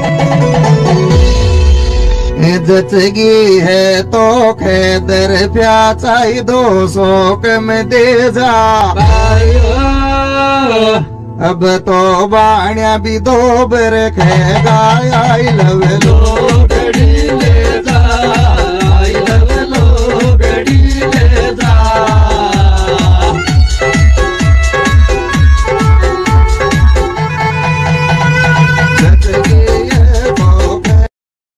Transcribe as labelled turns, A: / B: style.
A: जचगी है तो खैदर प्याचाई 200 में दे जा। अब तो बाण्या भी 2 बर खेगा आई लव